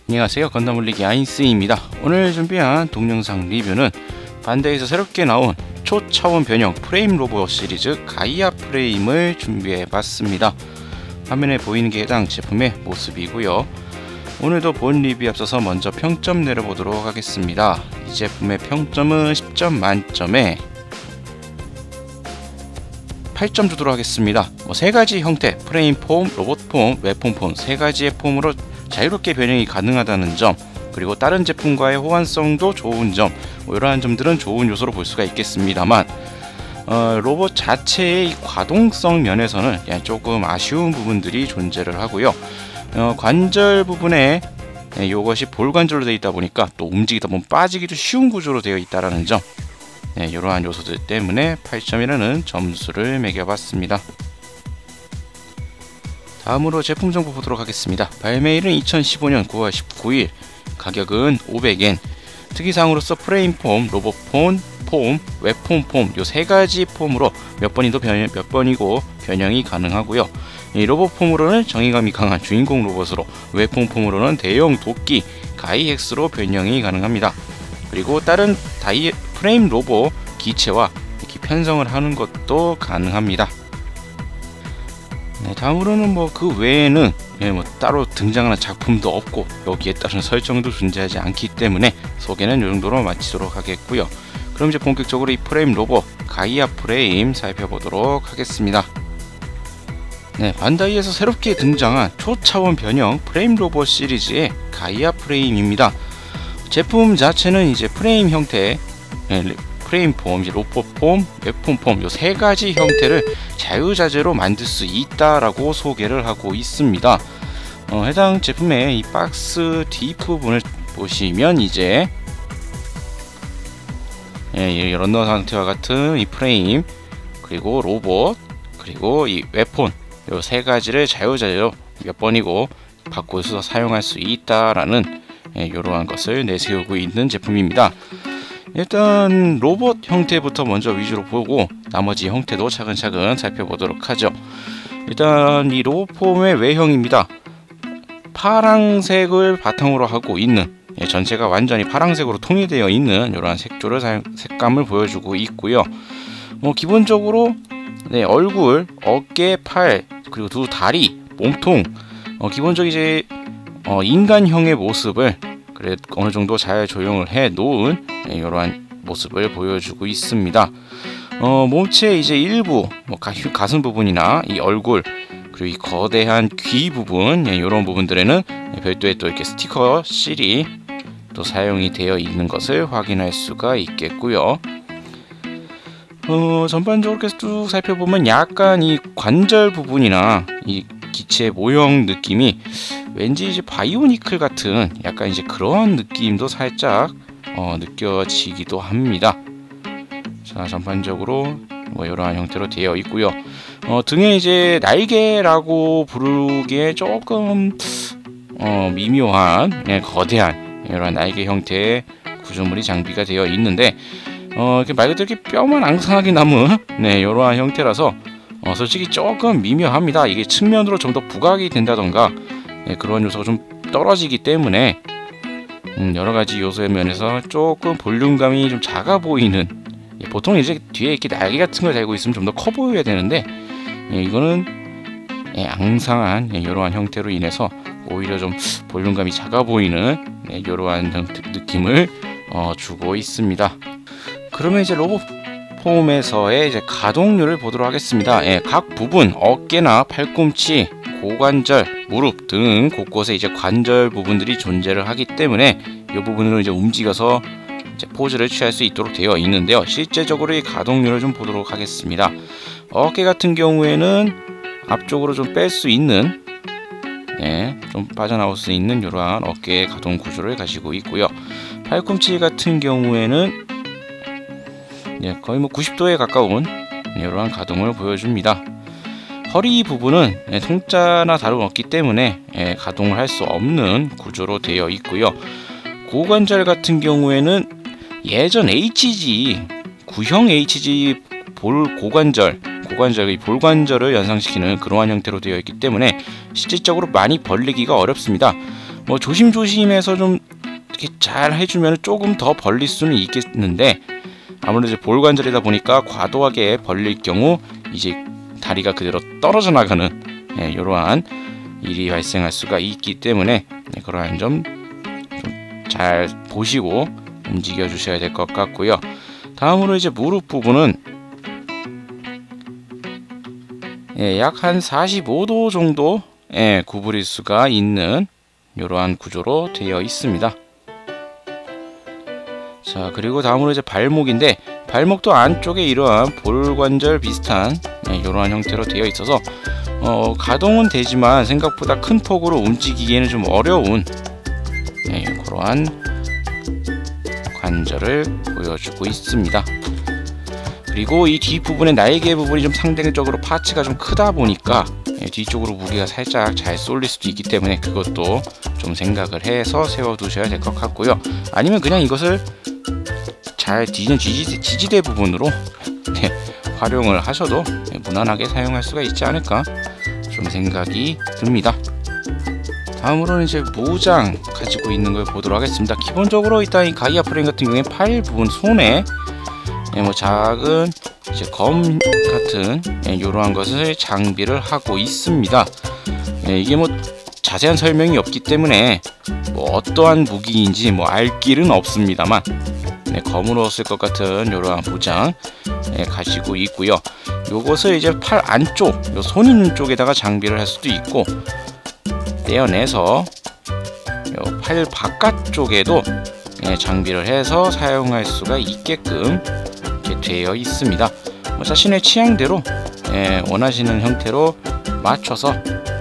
안녕하세요, 건담 올리기 아인스입니다. 오늘 준비한 동영상 리뷰는 반다이에서 새롭게 나온 초차원 변형 프레임 로봇 시리즈 가이아 프레임을 준비해 봤습니다. 화면에 보이는 게 해당 제품의 모습이고요. 오늘도 본 리뷰에 앞서서 먼저 평점 내려보도록 하겠습니다. 이 제품의 평점은 10점 만점에 8점 주도록 하겠습니다. 세 가지 형태, 프레임 폼, 로봇 폼, 웹폼 폼 세 가지의 폼으로 자유롭게 변형이 가능하다는 점, 그리고 다른 제품과의 호환성도 좋은 점, 이러한 점들은 좋은 요소로 볼 수가 있겠습니다만 로봇 자체의 과동성 면에서는 조금 아쉬운 부분들이 존재를 하고요. 관절 부분에 이것이 볼관절로 되어 있다 보니까 또 움직이다 보면 빠지기도 쉬운 구조로 되어 있다는 점, 이러한 요소들 때문에 8점이라는 점수를 매겨봤습니다. 다음으로 제품 정보 보도록 하겠습니다. 발매일은 2015년 9월 19일, 가격은 500엔, 특이사항으로서 프레임 폼, 로봇 폼, 웹폼 폼 요 세 가지 폼으로 몇 번이고 변형이 가능하고요. 이 로봇 폼으로는 정의감이 강한 주인공 로봇으로, 웹폼 폼으로는 대형 도끼 가이헥스로 변형이 가능합니다. 그리고 다른 프레임 로봇 기체와 이렇게 편성을 하는 것도 가능합니다. 다음으로는 그 외에는 따로 등장하는 작품도 없고 여기에 따른 설정도 존재하지 않기 때문에 소개는 이 정도로 마치도록 하겠고요. 그럼 이제 본격적으로 이 프레임 로봇 가이아 프레임 살펴보도록 하겠습니다. 반다이에서 새롭게 등장한 초차원 변형 프레임 로봇 시리즈의 가이아 프레임입니다. 제품 자체는 이제 프레임 형태, 프레임 폼, 로봇 폼, 웹폼 폼 요 세 가지 형태를 자유자재로 만들 수 있다라고 소개를 하고 있습니다. 해당 제품의 이 박스 뒷부분을 보시면 이제 이 런너 상태와 같은 이 프레임, 그리고 로봇, 그리고 이 웹폰 요 세 가지를 자유자재로 몇 번이고 바꿔서 사용할 수 있다라는 이러한 것을 내세우고 있는 제품입니다. 일단 로봇 형태부터 먼저 위주로 보고 나머지 형태도 차근차근 살펴보도록 하죠. 일단 이 로봇 폼의 외형입니다. 파랑색을 바탕으로 하고 있는, 전체가 완전히 파랑색으로 통일되어 있는 이러한 색감을 보여주고 있고요. 기본적으로 얼굴, 어깨, 팔, 그리고 두 다리, 몸통, 기본적으로 이제 인간형의 모습을 어느 정도 잘 조형을 해 놓은 이러한 모습을 보여주고 있습니다. 몸체 이제 일부 가슴 부분이나 이 얼굴, 그리고 이 거대한 귀 부분, 이런 부분들에는 별도의 또 이렇게 스티커 실이 또 사용이 되어 있는 것을 확인할 수가 있겠고요. 전반적으로 계속 쭉 살펴보면 약간 이 관절 부분이나 이 기체 모형 느낌이 왠지 이제 바이오니클 같은 약간 이제 그런 느낌도 살짝 느껴지기도 합니다. 자, 전반적으로 이러한 형태로 되어 있고요. 등에 이제 날개라고 부르기에 조금 미묘한 거대한 이런 날개 형태의 구조물이 장비가 되어 있는데, 이렇게 말 그대로 이렇게 뼈만 앙상하게 남은 이러한 형태라서 솔직히 조금 미묘합니다. 이게 측면으로 좀 더 부각이 된다던가 그런 요소가 좀 떨어지기 때문에 여러가지 요소의 면에서 조금 볼륨감이 좀 작아 보이는, 보통 이제 뒤에 이렇게 날개 같은 걸 달고 있으면 좀 더 커 보여야 되는데 이거는 앙상한 이러한 형태로 인해서 오히려 좀 볼륨감이 작아 보이는 이러한 느낌을 주고 있습니다. 그러면 이제 로봇 폼에서의 이제 가동률을 보도록 하겠습니다. 각 부분, 어깨나 팔꿈치, 고관절, 무릎 등 곳곳에 이제 관절 부분들이 존재를 하기 때문에 이 부분으로 이제 움직여서 이제 포즈를 취할 수 있도록 되어 있는데요. 실제적으로 이 가동률을 좀 보도록 하겠습니다. 어깨 같은 경우에는 앞쪽으로 좀 뺄 수 있는, 좀 빠져나올 수 있는 이러한 어깨 가동 구조를 가지고 있고요. 팔꿈치 같은 경우에는 거의 90도에 가까운 이러한 가동을 보여줍니다. 허리 부분은 통짜나 다름없기 때문에 가동을 할 수 없는 구조로 되어 있고요. 고관절 같은 경우에는 예전 HG, 구형 HG 볼관절을 연상시키는 그러한 형태로 되어 있기 때문에 실질적으로 많이 벌리기가 어렵습니다. 뭐 조심조심해서 좀 이렇게 잘 해주면 조금 더 벌릴 수는 있겠는데, 아무래도 이제 볼 관절이다 보니까 과도하게 벌릴 경우 이제 다리가 그대로 떨어져 나가는 이러한 일이 발생할 수가 있기 때문에 그러한 점 좀 잘 보시고 움직여 주셔야 될 것 같고요. 다음으로 이제 무릎 부분은 약 한 45도 정도 구부릴 수가 있는 이러한 구조로 되어 있습니다. 자, 그리고 다음으로 이제 발목인데, 발목도 안쪽에 이러한 볼관절 비슷한 이러한 형태로 되어 있어서 가동은 되지만 생각보다 큰 폭으로 움직이기에는 좀 어려운 그러한 관절을 보여주고 있습니다. 그리고 이 뒷부분의 날개 부분이 좀 상대적으로 파츠가 좀 크다 보니까 뒤쪽으로 무게가 살짝 잘 쏠릴 수도 있기 때문에 그것도 좀 생각을 해서 세워 두셔야 될 것 같고요. 아니면 그냥 이것을 잘 뒤는 지지대 부분으로 활용을 하셔도 무난하게 사용할 수가 있지 않을까 좀 생각이 듭니다. 다음으로는 이제 모장 가지고 있는 걸 보도록 하겠습니다. 기본적으로 일단 이 가이아 프레임 같은 경우에 팔 부분 손에 뭐 작은 이제 검 같은 이러한 것을 장비를 하고 있습니다. 이게 뭐 자세한 설명이 없기 때문에 뭐 어떠한 무기인지 뭐 알 길은 없습니다만 검으로 쓸 것 같은 이러한 모장 가지고 있고요. 요것을 이제 팔 안쪽, 요 손 있는 쪽에다가 장비를 할 수도 있고, 떼어내서 요 팔 바깥쪽에도 장비를 해서 사용할 수가 있게끔 이렇게 되어 있습니다. 뭐 자신의 취향대로 원하시는 형태로 맞춰서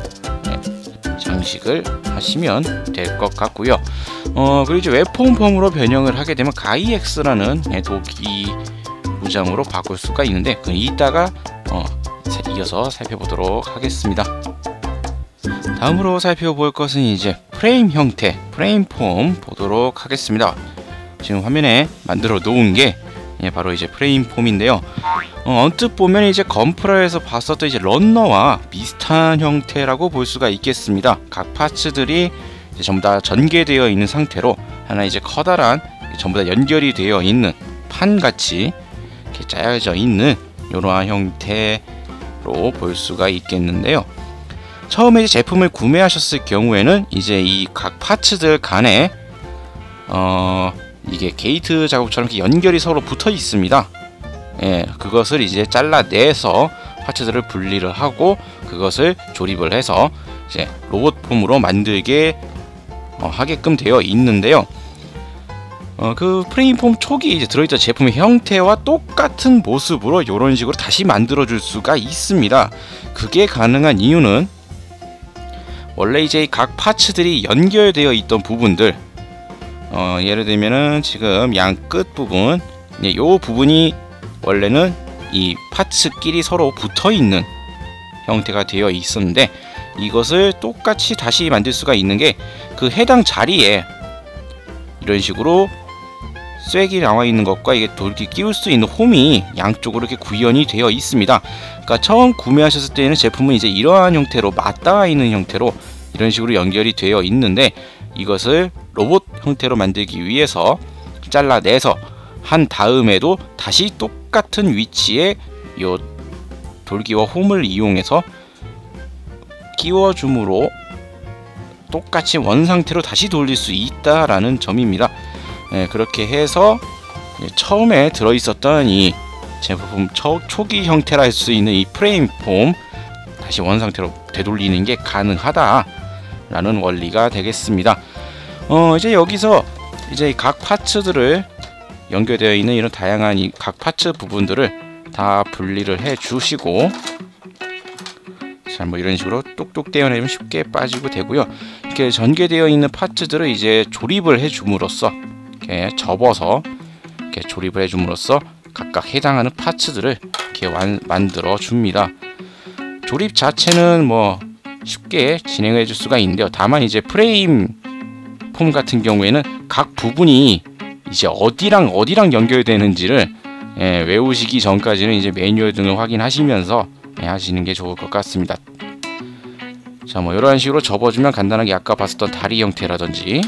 장식을 하시면 될 것 같고요. 그리고 이제 웹폰 폼으로 변형을 하게 되면 가이엑스라는 도기 무장으로 바꿀 수가 있는데, 그 이따가 이어서 살펴보도록 하겠습니다. 다음으로 살펴볼 것은 이제 프레임 형태, 프레임 폼 보도록 하겠습니다. 지금 화면에 만들어 놓은 게 바로 이제 프레임 폼인데요. 언뜻 보면 이제 건프라에서 봤었던 이제 런너와 비슷한 형태라고 볼 수가 있겠습니다. 각 파츠들이 이제 전부 다 전개되어 있는 상태로 하나 이제 커다란 전부 다 연결이 되어 있는 판같이 이렇게 짜여져 있는 이러한 형태로 볼 수가 있겠는데요. 처음에 이제 제품을 구매하셨을 경우에는 이제 이 각 파츠들 간에 이게 게이트 작업처럼 이렇게 연결이 서로 붙어 있습니다. 그것을 이제 잘라내서 파츠들을 분리를 하고 그것을 조립을 해서 이제 로봇 폼으로 만들게 하게끔 되어 있는데요. 그 프레임 폼 초기 이제 들어있던 제품의 형태와 똑같은 모습으로 이런 식으로 다시 만들어 줄 수가 있습니다. 그게 가능한 이유는 원래 이제 각 파츠들이 연결되어 있던 부분들, 예를 들면은 지금 양 끝 부분, 요 부분이 원래는 이 파츠끼리 서로 붙어 있는 형태가 되어 있었는데, 이것을 똑같이 다시 만들 수가 있는 게 그 해당 자리에 이런 식으로 쐐기 나와 있는 것과 이게 돌기 끼울 수 있는 홈이 양쪽으로 이렇게 구현이 되어 있습니다. 그러니까 처음 구매하셨을 때는 제품은 이제 이러한 형태로 맞닿아 있는 형태로 이런 식으로 연결이 되어 있는데, 이것을 로봇 형태로 만들기 위해서 잘라내서 한 다음에도 다시 똑같은 위치에 이 돌기와 홈을 이용해서 끼워줌으로 똑같이 원상태로 다시 돌릴 수 있다라는 점입니다. 그렇게 해서 처음에 들어있었던 이 제품 초기 형태라 할 수 있는 이 프레임 폼 다시 원상태로 되돌리는 게 가능하다라는 원리가 되겠습니다. 이제 여기서 이제 각 파츠들을 연결되어 있는 이런 다양한 이 각 파츠 부분들을 다 분리를 해 주시고, 자, 뭐 이런 식으로 똑똑 떼어내면 쉽게 빠지고 되고요. 이렇게 전개되어 있는 파츠들을 이제 조립을 해 줌으로써 이렇게 접어서 이렇게 조립을 해 줌으로써 각각 해당하는 파츠들을 이렇게 만들어 줍니다. 조립 자체는 뭐 쉽게 진행해 줄 수가 있는데요. 다만 이제 프레임 폼 같은 경우에는 각 부분이 이제 어디랑 연결되는지를 외우시기 전까지는 이제 매뉴얼 등을 확인하시면서 하시는 게 좋을 것 같습니다. 자, 뭐 이런 식으로 접어주면 간단하게 아까 봤었던 다리 형태라든지,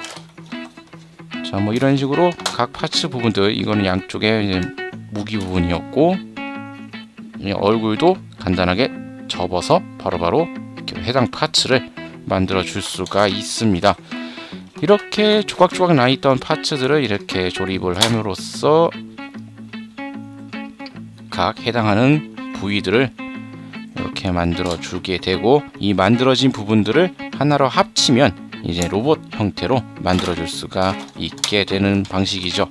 자, 뭐 이런 식으로 각 파츠 부분들, 이거는 양쪽에 이제 무기 부분이었고, 얼굴도 간단하게 접어서 바로바로 이렇게 해당 파츠를 만들어 줄 수가 있습니다. 이렇게 조각조각 나 있던 파츠들을 이렇게 조립을 함으로써 각 해당하는 부위들을 이렇게 만들어 주게 되고, 이 만들어진 부분들을 하나로 합치면 이제 로봇 형태로 만들어 줄 수가 있게 되는 방식이죠.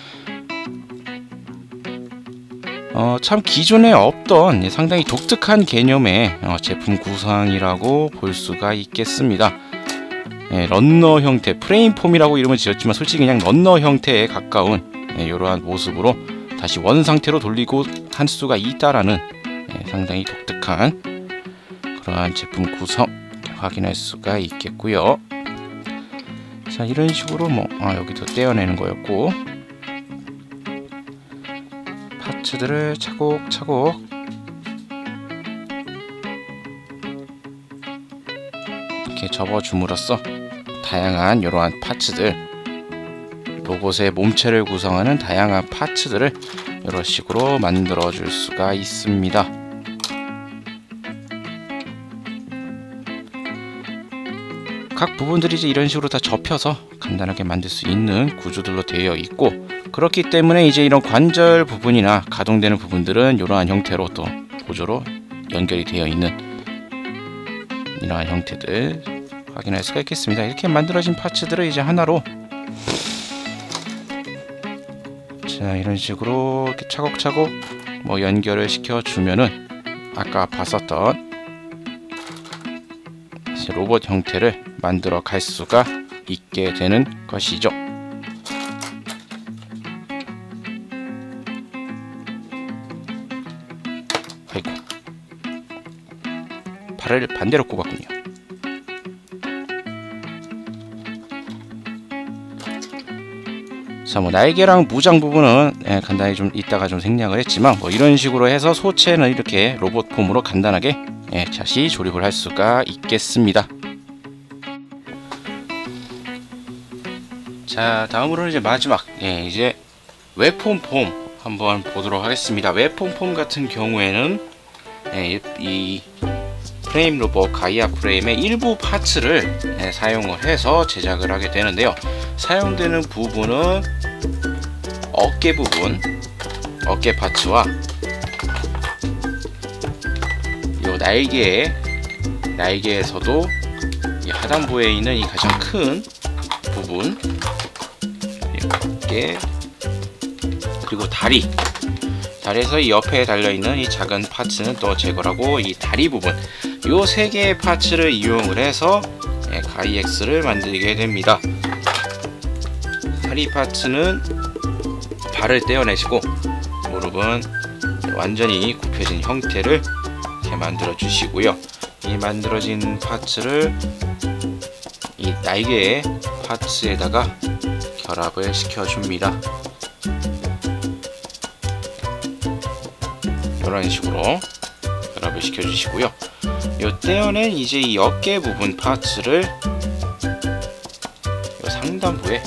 참 기존에 없던 상당히 독특한 개념의 제품 구성이라고 볼 수가 있겠습니다. 런너 형태, 프레임폼이라고 이름을 지었지만 솔직히 그냥 런너 형태에 가까운 이러한 모습으로 다시 원 상태로 돌리고 할 수가 있다라는 상당히 독특한 그러한 제품 구성 확인할 수가 있겠고요. 자, 이런 식으로 뭐 여기도 떼어내는 거였고, 파츠들을 차곡차곡 이렇게 접어줌으로써 다양한 이러한 파츠들, 로봇의 몸체를 구성하는 다양한 파츠들을 이런 식으로 만들어 줄 수가 있습니다. 각 부분들이 이제 이런 식으로 다 접혀서 간단하게 만들 수 있는 구조들로 되어 있고, 그렇기 때문에 이제 이런 관절 부분이나 가동되는 부분들은 이러한 형태로 또 보조로 연결이 되어 있는 이러한 형태들 확인할 수가 있겠습니다. 이렇게 만들어진 파츠들을 이제 하나로, 자, 이런 식으로 이렇게 차곡차곡 뭐 연결을 시켜 주면은 아까 봤었던 로봇 형태를 만들어 갈 수가 있게 되는 것이죠. 아이고, 팔을 반대로 꼽았군요. 자, 뭐 날개랑 무장 부분은 간단히 좀 이따가 좀 생략을 했지만, 뭐 이런 식으로 해서 소체는 이렇게 로봇 폼으로 간단하게 다시 조립을 할 수가 있겠습니다. 자, 다음으로는 이제 마지막 이제 웨폰 폼 한번 보도록 하겠습니다. 웨폰 폼 같은 경우에는 이 프레임 로봇 가이아 프레임의 일부 파츠를 사용을 해서 제작을 하게 되는데요. 사용되는 부분은 어깨 부분, 어깨 파츠와 이 날개에서도 이 하단부에 있는 이 가장 큰 부분, 이렇게, 그리고 다리에서 이 옆에 달려있는 이 작은 파츠는 또 제거하고, 이 다리 부분, 요 세 개의 파츠를 이용을 해서 가이엑스를 만들게 됩니다. 다리 파츠는 발을 떼어내시고 무릎은 완전히 굽혀진 형태를 이렇게 만들어 주시고요. 이 만들어진 파츠를 이 날개의 파츠에다가 결합을 시켜줍니다. 이런 식으로 결합을 시켜주시고요. 이 떼어낸 이제 이 어깨 부분 파츠를 이 상단부에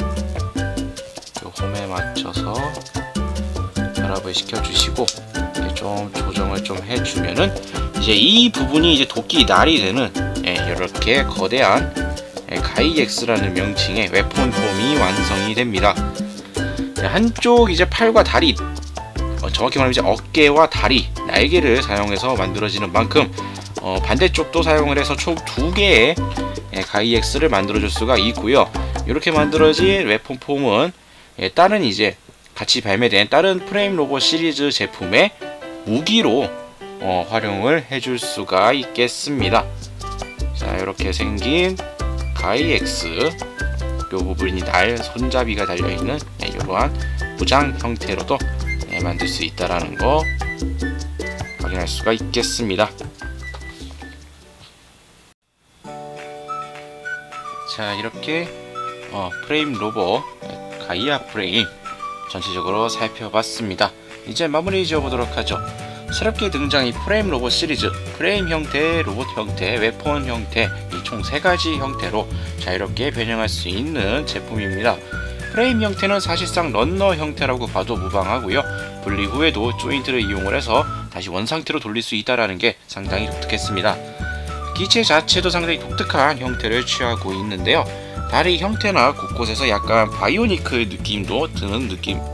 이 홈에 맞춰서 결합을 시켜주시고, 좀 조정을 좀 해주면은 이제 이 부분이 이제 도끼 날이 되는 이렇게 거대한 가이엑스라는 명칭의 웨폰 폼이 완성이 됩니다. 한쪽 이제 팔과 다리, 정확히 말하면 이제 어깨와 다리, 날개를 사용해서 만들어지는 만큼 반대쪽도 사용을 해서 총 2개의 가이엑스를 만들어줄 수가 있고요. 이렇게 만들어진 웨폰 폼은 다른 이제 같이 발매된 다른 프레임 로봇 시리즈 제품의 무기로 활용을 해줄 수가 있겠습니다. 자, 이렇게 생긴 가이엑스, 요 부분이 손잡이가 달려있는 이러한 무장 형태로도 만들 수 있다라는 거 확인할 수가 있겠습니다. 자, 이렇게 프레임 로봇 가이아 프레임 전체적으로 살펴봤습니다. 이제 마무리 지어보도록 하죠. 새롭게 등장한 이 프레임 로봇 시리즈, 프레임 형태, 로봇 형태, 웨폰 형태, 이 총 3가지 형태로 자유롭게 변형할 수 있는 제품입니다. 프레임 형태는 사실상 런너 형태라고 봐도 무방하고요. 분리 후에도 조인트를 이용을 해서 다시 원상태로 돌릴 수 있다는 게 상당히 독특했습니다. 기체 자체도 상당히 독특한 형태를 취하고 있는데요. 다리 형태나 곳곳에서 약간 바이오니크 느낌도 드는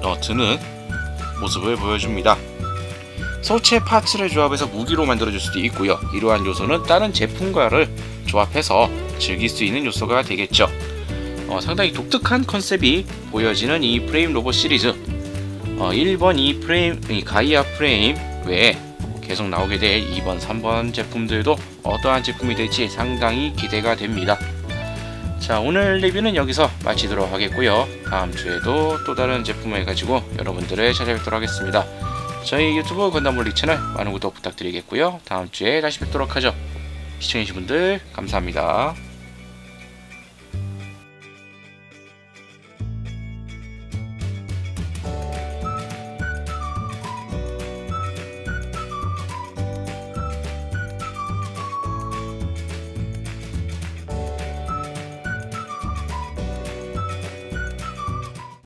모습을 보여줍니다. 소체 파츠를 조합해서 무기로 만들어줄 수도 있고요. 이러한 요소는 다른 제품과를 조합해서 즐길 수 있는 요소가 되겠죠. 상당히 독특한 컨셉이 보여지는 이 프레임 로봇 시리즈, 1번 이 가이아 프레임 외에 계속 나오게 될 2번, 3번 제품들도 어떠한 제품이 될지 상당히 기대가 됩니다. 자, 오늘 리뷰는 여기서 마치도록 하겠고요. 다음 주에도 또 다른 제품을 가지고 여러분들을 찾아뵙도록 하겠습니다. 저희 유튜브 건담몰리 채널 많은 구독 부탁드리겠고요. 다음 주에 다시 뵙도록 하죠. 시청해주신 분들 감사합니다.